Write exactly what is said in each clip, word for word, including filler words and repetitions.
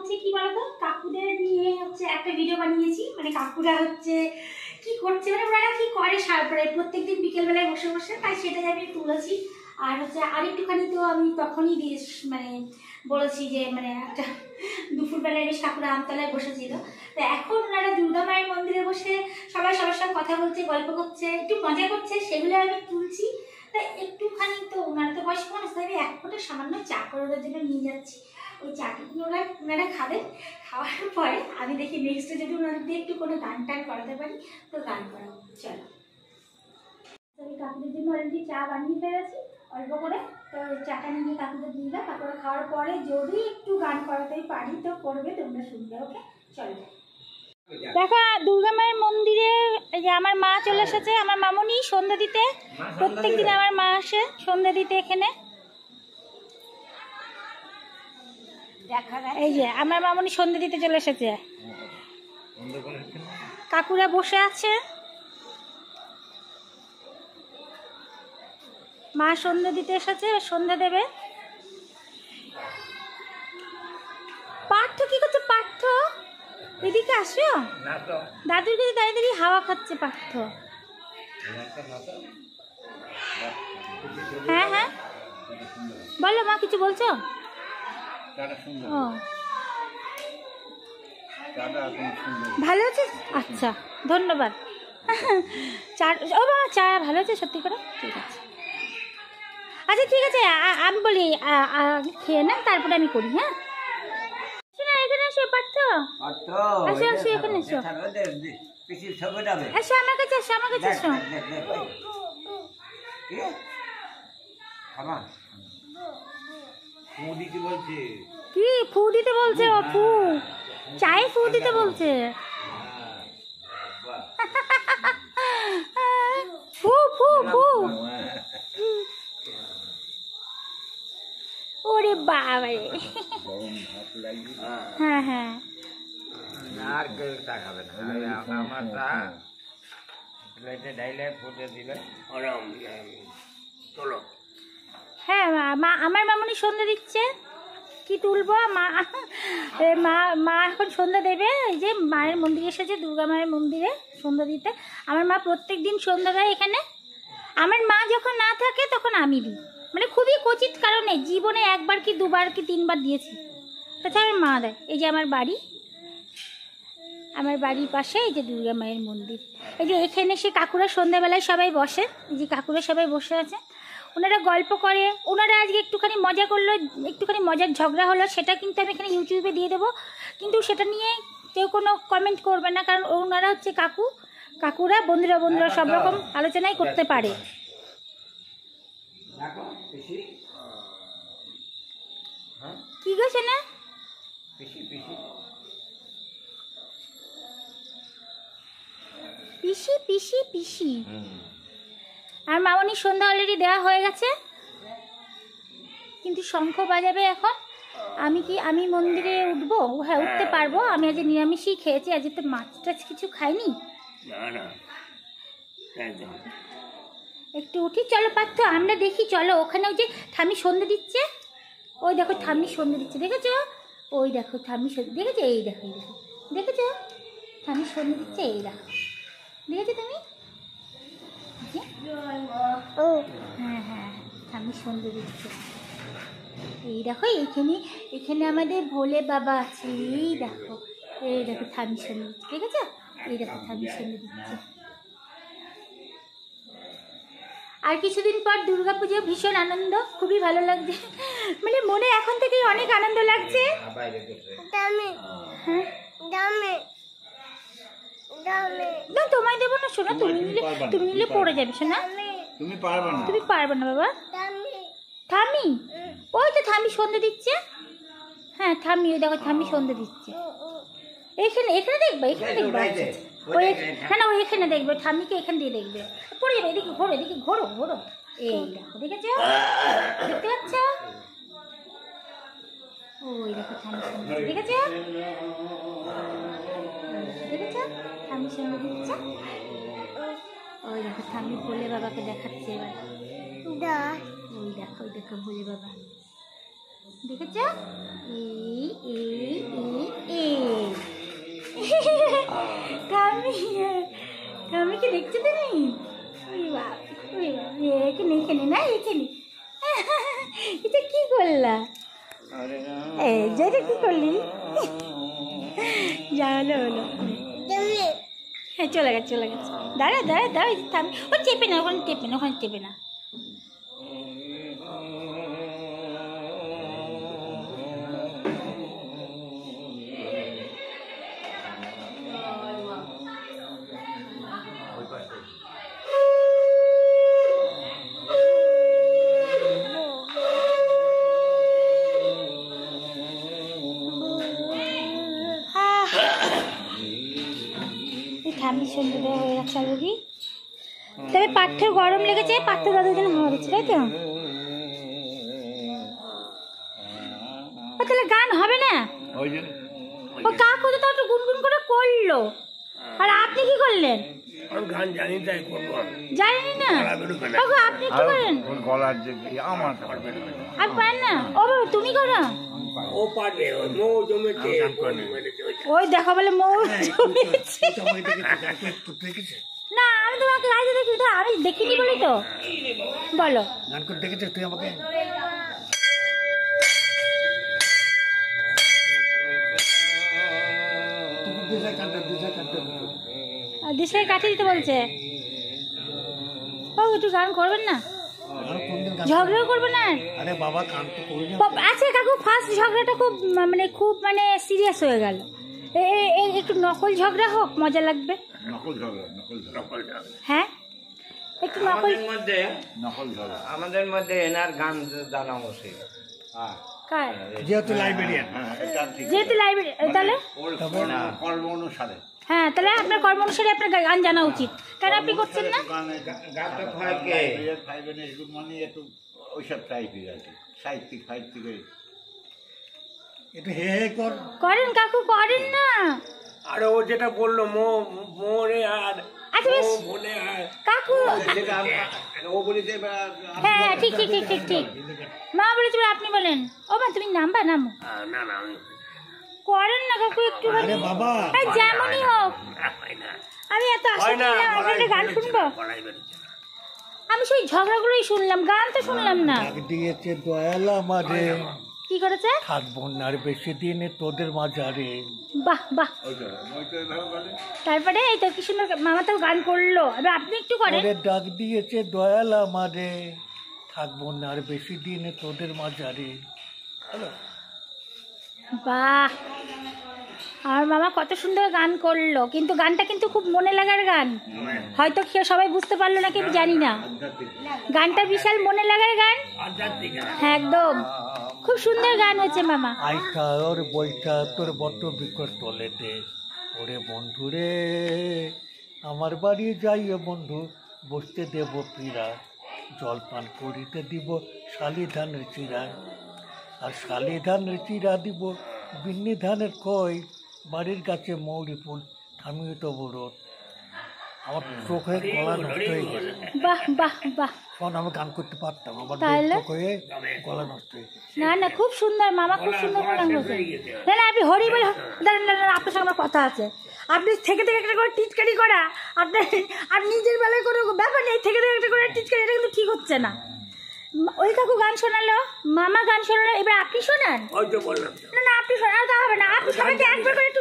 হচ্ছে কি বলতো, কাকুদের নিয়ে হচ্ছে একটা ভিডিও বানিয়েছি। মানে কাকুরা হচ্ছে কি করছে, মানে ওরা কি করে সারপ্রাইজ প্রত্যেকদিন বিকেলবেলায় বসে বসে, তাই সেটাই আমি তুলেছি। আর হচ্ছে আরেকটুখানি তো আমি তখনই দিয়ে মানে বলেছি যে মানে একটা দুপুরবেলায় বেশ কাকুরা আমতলায় বসেছিল। তো এখন ওনারা দুর্গা মায়ের মন্দিরে বসে সবাই সবার সঙ্গে কথা বলছে, গল্প করছে, একটু মজা করছে, সেগুলো আমি তুলছি। তাই একটুখানি তো ওনারা তো বয়স্ক মানুষ, তাই এক ফোঁটা সামান্য চা করে ওদের জন্য নিয়ে যাচ্ছি। ওই চাটুকুনো ওরা ওনারা খাবেন, খাওয়ার পরে আমি দেখি নেক্সটে যদি ওনাদের দিয়ে একটু কোনো গান টান করাতে পারি তো গান করাবো। চলো, আমি কাকুদের জন্য অলরেডি চা বানিয়ে ফেলেছি অল্প করে। তো চাটা নিয়ে কাকুদের দিয়ে দাও, কাকুরা খাওয়ার পরে যদি একটু গান করাতে পারি তো করবে, তোমরা শুনবে। ওকে চলো। দেখো দুর্গা মায়ের মন্দিরে এই যে আমার মা চলে এসেছে, আমার মামনি সন্ধ্যা দিতে। প্রত্যেক দিন আমার মা আসে সন্ধ্যা দিতে এখানে। এই যে আমার মামনি সন্ধ্যা দিতে চলে এসেছে, কাকুরা বসে আছে। মা সন্ধ্যা দিতে এসেছে, সন্ধ্যা দেবে। পার্থ কি করছে? পার্থ এদিকে আসো, দাদুর কাছে দাঁড়িয়ে দাঁড়িয়ে হাওয়া খাচ্ছে পার্থ। হ্যাঁ হ্যাঁ বলো মা, কিছু বলছো? ও ভালো আছে, আচ্ছা ধন্যবাদ। চা ও বাবা চা ভালো আছে সত্যি করে? ঠিক আছে, আচ্ছা ঠিক আছে, আমি বলি খেয়ে নেন তারপরে আমি করি। হ্যাঁ এখানে এসো পার্থ, আসো আসো এখানে এসো, এসো আমার কাছে এসো, আমার কাছে এসো। কি ফু দিতে বলছে? ও ফু, চায়ে ফু দিতে বলছে। ফু ফু ফু, ওরে বাবা রে। হ্যাঁ হ্যাঁ আর কেউ চা খাবে না, আমার চা প্লেটে ডাইলে ফুটে দিলে চলো। হ্যাঁ মা, আমার মামনি সন্ধ্যা দিচ্ছে। কি তুলবো? মা মা মা এখন সন্ধ্যা দেবে। এই যে মায়ের মন্দিরে এসেছে, দুর্গা মায়ের মন্দিরে সন্ধ্যা দিতে। আমার মা প্রত্যেক দিন সন্ধ্যা দেয় এখানে। আমার মা যখন না থাকে তখন আমি দিই, মানে খুবই কচিত কারণে, জীবনে একবার কি দুবার কি তিনবার দিয়েছি, তাছাড়া আমার মা দেয়। এই যে আমার বাড়ি, আমার বাড়ির পাশে এই যে দুর্গা মায়ের মন্দির। এই যে এখানে সে কাকুরা সন্ধ্যাবেলায় সবাই বসে, এই যে কাকুরা সবাই বসে আছে, ওনারা গল্প করে। ওনারা আজকে একটুখানি মজা করলো, একটুখানি মজার ঝগড়া হলো, সেটা কিন্তু আমি এখানে ইউটিউবে দিয়ে দেবো। কিন্তু সেটা নিয়ে কেউ কোনো কমেন্ট করবে না, কারণ ওনারা হচ্ছে কাকু, কাকুরা বন্ধুরা বন্ধুরা সব রকম আলোচনাই করতে পারে। কি গেছে না পিসি পিসি পিসি। আর মামনির সন্ধ্যা অলরেডি দেওয়া হয়ে গেছে, কিন্তু শঙ্খ বাজাবে এখন। আমি কি আমি মন্দিরে উঠবো? হ্যাঁ উঠতে পারবো। আমি আজ নিরামিষই খেয়েছি, আজ তো মাছ টাছ কিছু খাইনি। একটু উঠি, চলো পার্থ আমরা দেখি, চলো ওখানে ওই যে ঠামি সন্ধ্যা দিচ্ছে, ওই দেখো ঠাম্মি সন্ধ্যা দিচ্ছে, দেখেছো? ওই দেখো ঠাম্মি সন্ধ্যা, দেখেছো? এই দেখো এই দেখো, দেখেছো ঠাম্মি সন্ধ্যা দিচ্ছে, এই দেখো, দেখেছো তুমি? ও হ্যাঁ হ্যাঁ ঠাম্মি সন্ধ্যা দিচ্ছে। এই দেখো এখানে, এখানে আমাদের ভোলে বাবা আছে। এই দেখো, এই দেখো ঠাম্মি সন্ধ্যা দিচ্ছে, দেখেছো? এই দেখো ঠাম্মি সন্ধ্যা দিচ্ছে। আর কিছুদিন পর দুর্গাপুজো, ভীষণ আনন্দ, খুবই ভালো লাগছে, মানে মনে এখন থেকেই অনেক আনন্দ লাগছে। না তোমায় দেবো না শোনা, তুমি নিলে তুমি নিলে পড়ে যাবে শোনা, তুমি পারবে না, তুমি পারবে না বাবা। থামি, ওই তো থামি সন্ধ্যা দিচ্ছে। হ্যাঁ থামি, ওই দেখো থামি সন্ধ্যা দিচ্ছে। এখানে এখানে দেখবে, এখানে দেখবে, ওই হ্যাঁ না ওই এখানে দেখবে, ঠাম্মিকে এখান দিয়ে দেখবে, পড়ে যাবে। এদিকে ঘোরো, এদিকে ঘোরো ঘোরো, এই দেখো, দেখেছো? দেখতে পাচ্ছ? ওই দেখো ঠাম্মি সন্ধ্যা, দেখেছো? দেখেছো ঠাম্মি সন্ধ্যা দিচ্ছে। ওই দেখো ঠাম্মি ভোলে বাবাকে দেখাচ্ছে এবার। ওই দেখো, ওই দেখো ভোলে বাবা, দেখেছো? এই এই এই আমি কি দেখছি তুমি? ওই বাবা, ওই বাবা, এখানে এখানে না এখানে। এটা কি করলা? এই যেটা কি করলি? যা হলো হলো। হ্যাঁ চলে গেছে চলে গেছে। দাঁড়া দাঁড়া দাঁড়া থাম। ও চেপে না, ওখানে চেপে না, ওখানে চেপে না। ঠান্ডি সন্ধ্যে হয়ে গেছে অলরেডি। তবে পাথর গরম লেগেছে, পাথর দাদুর জন্য হওয়া গেছে, তাই তো? তাহলে গান হবে না? ও কাকু তো একটু গুনগুন করে করলো, আর আপনি কি করলেন? গান জানি তাই করবো। জানি না কাকু, আপনি একটু করেন। গলার যে আমার আর পারেন না? ও বাবা তুমি করো। ও পারবে, ওই মৌ জমেছে। ওই দেখা বলে মৌ জমেছে। না আমি তোমাকে গাইতে দেখি, আমি দেখিনি বলি তো। বলো গান করে দেখেছিস তুই আমাকে? দেশের কাছে দিতে বলছে। ও একটু গান করবেন না? ঝগড়াও করবে না? আরে বাবা গান তো করি না। আচ্ছা কাকু, ফার্স্ট ঝগড়াটা খুব মানে খুব মানে সিরিয়াস হয়ে গেল। একটু নকল ঝগড়া হোক, মজা লাগবে। নকল ঝগড়া, নকল নকল হ্যাঁ একটু নকল। আমাদের মধ্যে নকল ঝগড়া, আমাদের মধ্যে এনার গান জানা উচিত। হ্যাঁ কার? যেহেতু লাইব্রেরিয়ান। হ্যাঁ এটা ঠিক। যেহেতু লাইব্রেরি, তাহলে কর্ম অনুসারে। হ্যাঁ তাহলে আপনার কর্ম অনুসারে আপনার গান জানা উচিত। কেন আপনি করছেন না? গানটা হয় কে ফাইভেন একটু মানে একটু ওইসব টাইপের আর কি, সাহিত্যিক সাহিত্যিক একটু হে হে কর। করেন কাকু, করেন না। আরে ও যেটা বললো মো মোরে আর আচ্ছা বেশ মনে আর কাকু। ও বলেছে হ্যাঁ হ্যাঁ ঠিক ঠিক ঠিক ঠিক ঠিক মা বলেছে আপনি বলেন। ও মা তুমি নামবা, নামো। না না আমি করেন না কাকু একটু। আরে বাবা যেমনই হোক, আমি এত আশা ছিলাম আপনাদের গান শুনবো। আমি সেই ঝগড়াগুলোই শুনলাম, গান তো শুনলাম না। ডাক দিয়েছে দয়ালা মাঝে, কি করেছে? থাকবো না আর বেশি দিন তোদের মাঝারে। বাহ বাহ। তারপরে এই তো কি সুন্দর মামা তো গান করলো, এবার আপনি একটু করেন। ওরে ডাক দিয়েছে দয়ালা মাঝে, থাকবো না আর বেশি দিন তোদের মাঝারে। হ্যালো বাহ, আমার মামা কত সুন্দর গান করলো, কিন্তু গানটা কিন্তু খুব মনে লাগার গান। হয়তো কেউ সবাই বুঝতে পারলো না, কিন্তু জানি না। গানটা বিশাল মনে লাগার গান। হ্যাঁ একদম খুব সুন্দর গান হয়েছে মামা। আইটা ওর বইটা তোর বড্ড বিকট তলেতে, ওরে বন্ধু রে আমার বাড়ি যাইও বন্ধু, বসতে দেব পীড়া, জল পান করিতে দিব শালি ধানের চিরা, আর শালি ধানের চিরা দিব বিন্নি ধানের কই, বাড়ির কাছে মৌরি ফুল থামিয়ে তো বড়। আমার চোখে গলা নষ্ট হয়ে গেছে। বাহ বাহ বাহ। শোন আমি গান করতে পারতাম, আমার তাহলে? চোখ হয়ে গলা নষ্ট হয়ে গেছে। না না খুব সুন্দর মামা, খুব সুন্দর গান করছে। না না আপনি হরি বলে দাঁড়ান দাঁড়ান, আপনার সঙ্গে আমার কথা আছে। আপনি থেকে থেকে একটা করে টিচকারি করা, আপনার আর নিজের বেলায় কোনো ব্যাপার নেই, থেকে থেকে একটা করে টিচকারি, এটা কিন্তু ঠিক হচ্ছে না। ওই কাকু গান শোনালো, মামা গান শোনালো, এবার আপনি শোনান। না না আপনি শোনান, তা হবে না। আপনি সবাইকে একবার করে একটু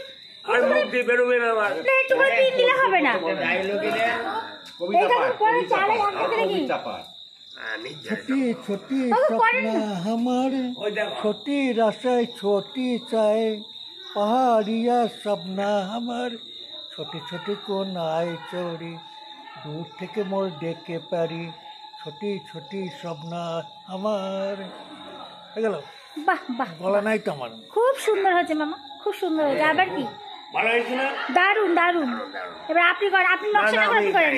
একটু করে পিন দিলে হবে না। এই কাকু পরে চালে গান করতে দেখি। छोटी छोटी सपना हमारे, छोटी रसाई छोटी चाय, पहाड़िया सपना हमारे, छोटी छोटी कोनाय चोरी, दूर থেকে মোর দেখে পারি, ছোটি ছোটি স্বপ্না আমার। হয়ে গেল? বাহ বাহ, গলা নাই তো আমার। খুব সুন্দর হয়েছে মামা, খুব সুন্দর হয়েছে। আবার কি দারুন দারুন। এবার আপনি করেন, আপনি নকশা করে করেন।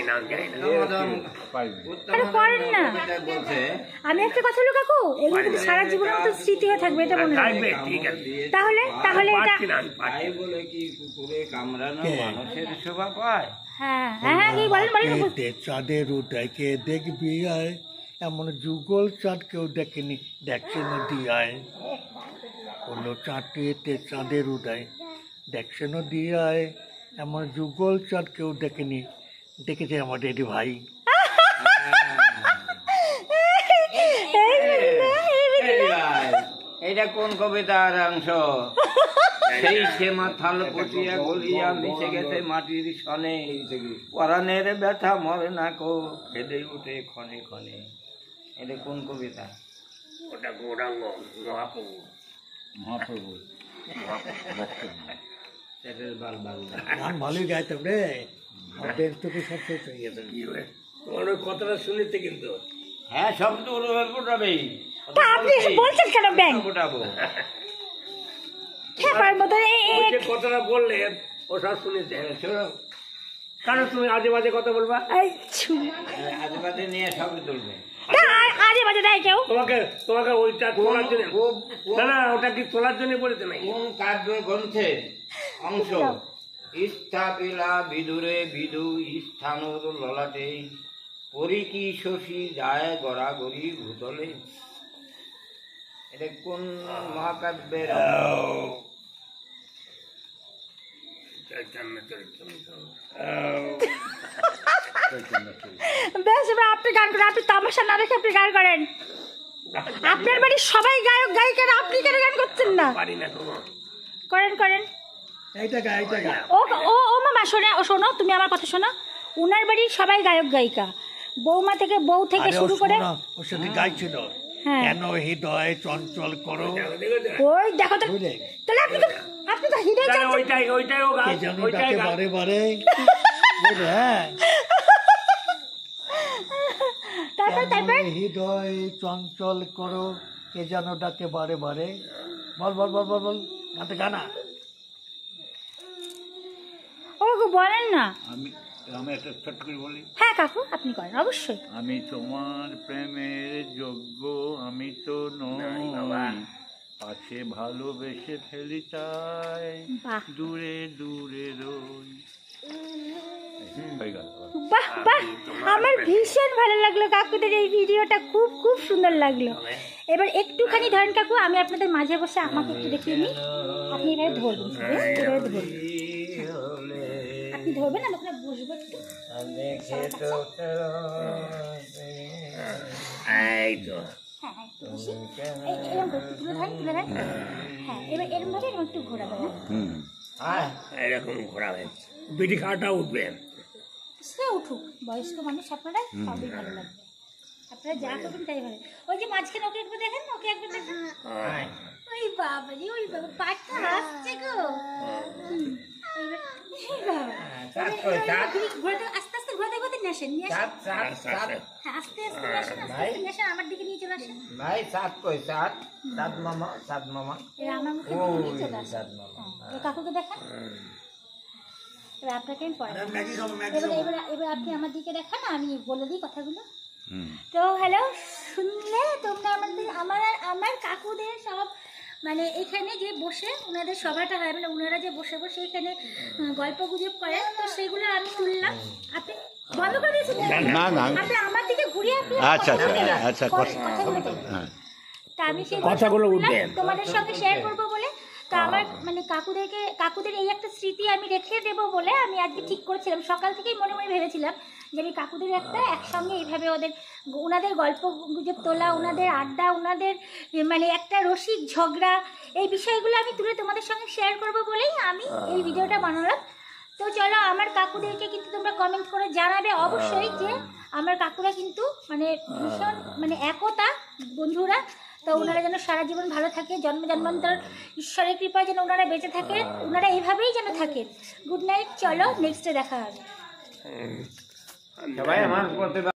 আরে করেন না। আমি একটা কথা বলি কাকু, এগুলো কিন্তু সারা জীবনের মতো স্মৃতি হয়ে থাকবে, এটা মনে রাখবেন। তাহলে তাহলে এটা বলে কি কুকুরে কামড়ানো মানুষের শোভা পায়? হ্যাঁ হ্যাঁ হ্যাঁ কি বলেন বলেন। চাঁদের উদয়কে দেখবি আয়, এমন যুগল চাঁদ কেউ দেখেনি, দেখছে নদী আয়। হলো চাঁদটিতে চাঁদের উদয়, দেখছে নদী আয়, এমন যুগল চাঁদ কেউ দেখেনি, দেখেছে আমার রেডি ভাই। এইটা কোন কবিতার অংশ? সেই সে মাথাল পচিয়া গলিয়া মিশে গেছে মাটির সনে, পরাণের ব্যথা মরে না কো কেঁদে উঠে ক্ষণে ক্ষণে। এটা কোন কবিতা? ওটা গৌরাঙ্গ মহাপ্রভু। মহাপ্রভু সেটার বাল বাল গান ভালোই গাইতাম রে, আমাদের তোকে সব শেষ হয়ে গেছে। তোমার ওই কথাটা শুনেছে কিন্তু। হ্যাঁ, সব তো ফোটাবেই। তা আপনি এসে বলছেন কেন ব্যাং? ফোটাবো খেপার মতো ওই যে কথাটা বললেন ও সব শুনেছে। কারণ তুমি আজে বাজে কথা বলবা, আজে বাজে নিয়ে সবই তুলবে। আজে বাজে দেয় কেউ? তোমাকে তোমাকে ওইটা তোলার জন্য না না ওটা কি তোলার জন্য বলেছে নাকি? কোন কাব্য গ্রন্থের অংশ? স্থাপিলা বিদুরে বিদু স্থানুর ললাটে, পরি কি শশী যায় গড়াগড়ি ভূতলে। এটা কোন মহাকাব্যের? বেশ, এবার আপনি গান করেন। আপনি তামাশা না রেখে আপনি গান করেন। আপনার বাড়ির সবাই গায়ক গায়িকারা, আপনি কেন গান করছেন না? পারি না কোনো। করেন করেন। এইটা গা এইটা গা ও ও ও মামা শোনো, ও শোনো, তুমি আমার কথা শোনো। উনার বাড়ির সবাই গায়ক গায়িকা, বৌমা থেকে বউ থেকে আরে ও শুরু করে। শোনো, ওর সাথে গাইছিল হ্যাঁ। কেন হৃদয় চঞ্চল করো, ওই দেখো তো, বুঝলে? তাহলে আপনি তো আপনি তো হৃদয় তাহলে চঞ্চল। ওইটাই ওইটাই ও গান, কে যেন ওইটাই ডাকে গান। বারে বারে, বুঝলে? হ্যাঁ, তারপর তারপর কেন হৃদয় চঞ্চল করো, কে যেন ডাকে বারে বারে। বল বল বল বল বল গাতে গানা। ও গো, বলেন না। আমি আমি একটা ছোট্ট করে বলি, হ্যাঁ কাকু, আপনি করেন অবশ্যই। আমি তোমার প্রেমের যোগ্য আমি তো নই, পাশে ভালোবেসে ফেলি চাই, বাহ দূরে দূরে রই। হয়ে গেল। বাহ বাহ, আমার ভীষণ ভালো লাগলো কাকুদের এই ভিডিওটা, খুব খুব সুন্দর লাগলো। এবার একটুখানি ধরেন কাকু, আমি আপনাদের মাঝে বসে আমাকে একটু দেখিয়ে নিই। আপনি এভাবে ধরবেন, শুধু এভাবে ধরবেন। আপনি ধরবেন, আমি ওখানে বসবো একটু। দেখে তো এই তো হ্যাঁ হ্যাঁ, একটু বসি। এই এরকম করে একটু তুলে ধরেন, তুলে ধরেন। হ্যাঁ, এবার এরকম ভাবে এরকম একটু ঘোরাবেন। হ্যাঁ, হ্যাঁ, এরকম ঘোরাবে, বিড়ি খাওয়াটা উঠবে। সে উঠুক, বয়স্ক মানুষ আপনারা, সবই ভালো লাগবে। আপনারা যা করবেন তাই ভালো। ওই যে মাঝখানে ওকে একবার দেখেন, ওকে একবার দেখেন। ওই বাবা রে, ওই বাবা, পাটটা হাসছে গো। হুম, এবার- এই বাবা। চাঁদ কই, চাঁদ? ঘুরে- ঘুরে- আস্তে আস্তে ঘুরে দেখো, নিয়ে আসেন, নিয়ে আসেন। চাঁদ চাঁদ চাঁদ হ্যাঁ, আস্তে আস্তে নিয়ে আসেন, আস্তে আস্তে নিয়ে আসেন, আমার দিকে নিয়ে চলে আসেন। ভাই, চাঁদ কই? চাঁদ চাঁদ মামা, চাঁদ মামা। এবার আমার মুখে ও নিয়ে চলে আসেন। চাঁদ মামা। হ্যাঁ, এবার কাকুকে দেখান। এবার আপনাকে আমি পড়াবো। এবার এবার এবার আপনি আমার দিকে দেখান, আমি বলে দিই কথাগুলো। তো হ্যালো, শুনলে তোমরা আমাদের আমার আমার কাকুদের সব মানে এখানে যে বসে ওনাদের সভাটা হয়, মানে ওনারা যে বসে বসে এখানে উম, গল্প গুজব করে, তো সেগুলো আমি তুললাম। আপনি বন্ধ করে দিয়েছেন? না, না। আপনি আমার দিকে ঘুরিয়ে আপনি আচ্ছা, আচ্ছা, কথাগুলো বলুন। আচ্ছা, কথা- কথা- কথাগুলো বলুন। হ্যাঁ। তা আমি সেই কথাগুলো বললাম, উঠবে। তোমাদের সঙ্গে শেয়ার করব বলে। তো আমার মানে কাকুদেরকে কাকুদের এই একটা স্মৃতি আমি রেখে দেবো বলে আমি আজকে ঠিক করেছিলাম। সকাল থেকেই মনে মনে ভেবেছিলাম যে আমি কাকুদের একটা একসঙ্গে এইভাবে ওদের ওনাদের গল্প গুজব তোলা, ওনাদের আড্ডা, ওনাদের মানে একটা রসিক ঝগড়া, এই বিষয়গুলো আমি তুলে তোমাদের সঙ্গে শেয়ার করব বলেই আমি এই ভিডিওটা বানালাম। তো চলো, আমার কাকুদেরকে কিন্তু তোমরা কমেন্ট করে জানাবে অবশ্যই যে আমার কাকুরা কিন্তু মানে ভীষণ মানে একতা বন্ধুরা। তো ওনারা যেন সারা জীবন ভালো থাকে, জন্ম জন্মান্তর ঈশ্বরের কৃপায় যেন ওনারা বেঁচে থাকে, ওনারা এইভাবেই যেন থাকে। গুড নাইট, চলো নেক্সটে দেখা হবে। সবাই আমার করতে